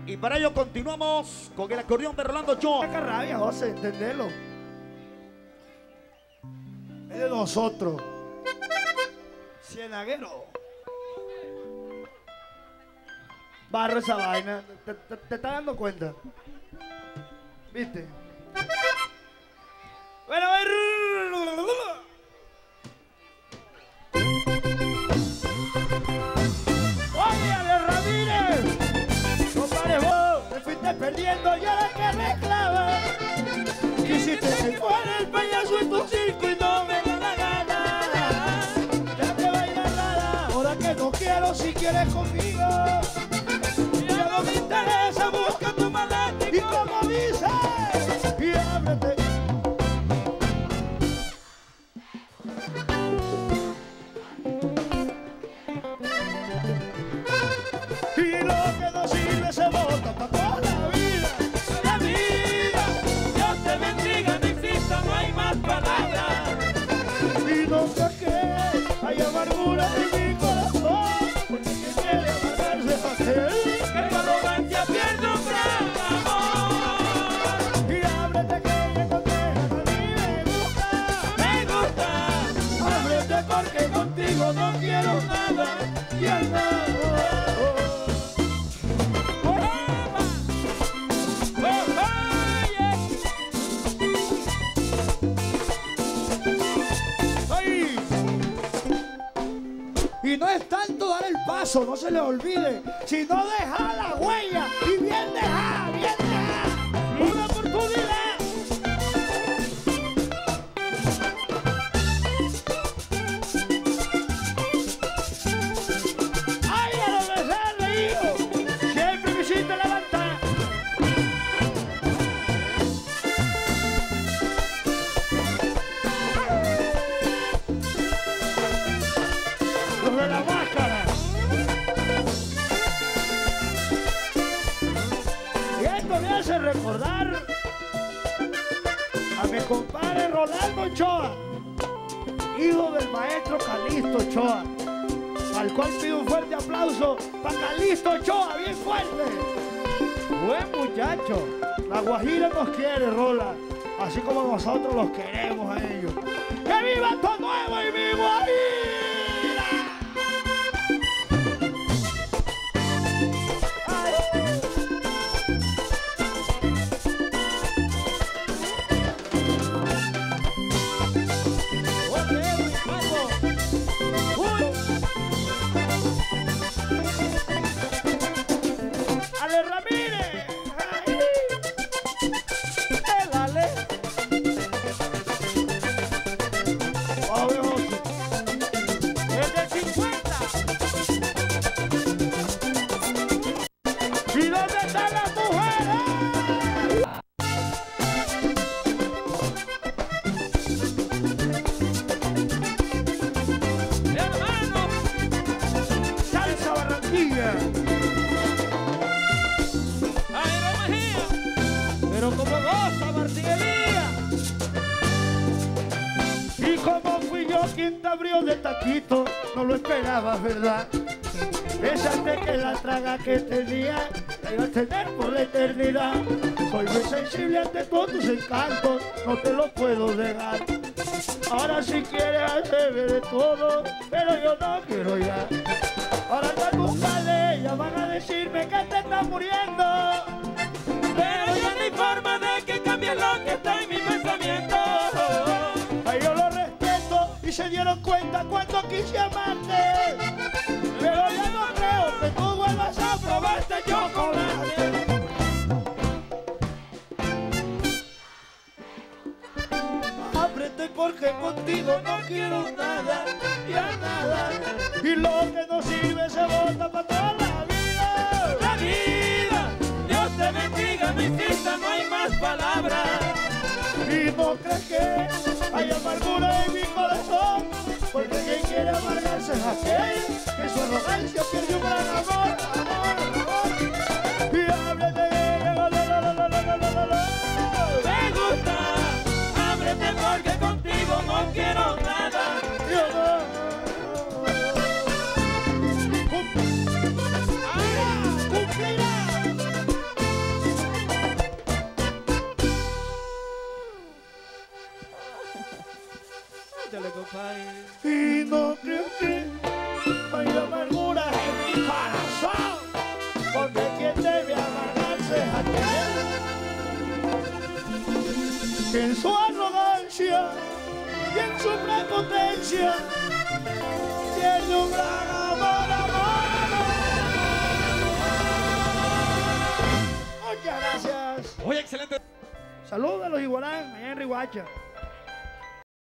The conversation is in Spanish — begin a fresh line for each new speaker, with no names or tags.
Y para ello continuamos con el acordeón de Rolando Ochoa.
Qué rabia, José, entenderlo. Es de nosotros. Cienaguero. Barro esa vaina. ¿Te estás dando cuenta? ¿Viste? Bueno, oye, Ale Ramírez. Compadre, vos te fuiste perdiendo y ahora que reclamas. Quisiste que fuera el payaso en tu circo y no me da la gana. Ya te bailar nada, ahora que no quiero si quieres conmigo. Ya no me interesa, busca tu maleta y como dices, y ábrete. Y lo que no sirve se bota para toda la vida.
La vida, Dios te bendiga, no exista, no hay más palabras.
Y no sé qué hay amargura en mi corazón, porque quien quiere amargarse es aquel
Que la arrogancia pierde un gran amor.
y ábrete que me coteja, a mí me gusta. Ábrete porque contigo no quiero nada y al nada. Y no es tanto dar el paso, no se le olvide, sino dejar la huella y bien dejada, bien dejada. Una oportunidad. Ay, a lo que se ha reído, siempre me hiciste levantar. Los de la máscara. Y esto me hace recordar a mi compadre Rolando Ochoa, hijo del maestro Calixto Ochoa, al cual pido un fuerte aplauso para Calixto Ochoa, bien fuerte. Buen muchacho. La Guajira nos quiere, Rola, así como nosotros los queremos a ellos. ¡Que viva todo nuevo y mi Guajira! Ale Ramírez, ay, dale. Obvio,
Desde el 50.
¿y dónde están las mujeres?
Hermano,
Salsa Barranquilla.
Jairo Mejía.
Pero como goza Martín Elías. Y como fui yo quien te abrió de taquito, no lo esperabas, ¿verdad? Pensaste que la traga que tenía la iba a tener por la eternidad. Soy muy sensible ante todos tus encantos, no te lo puedo negar. Ahora si quieres hacerme de todo, pero yo no quiero ya. Ahora ando en busca de ella, van a decirme que te estás muriendo.
Pero ya no hay forma de que cambie lo que está en mi pensamiento.
Ay, yo lo respeto y se dieron cuenta cuando quise amarte. Pero ya no creo que tú vuelvas a probar este chocolate. Ábrete porque contigo no quiero nada, ya nada. Y lo que no sirve se bota para toda la vida.
La vida, Dios te bendiga, no exista, no hay más palabras.
Y no crees que hay amargura en mi corazón, porque quien quiere amargarse es aquel que su arrogancia pierde un gran amor, amor. Y ábrete,
Me gusta, ábrete porque contigo no quiero nada.
yo no. Cumplirá. Y no creo que hay amargura en mi corazón, porque quien debe amargarse es aquel que en su arrogancia y en su prepotencia tiene un gran amor. Muchas gracias.
Muy excelente.
Saludos a los Iguarán, allá en Riguacha.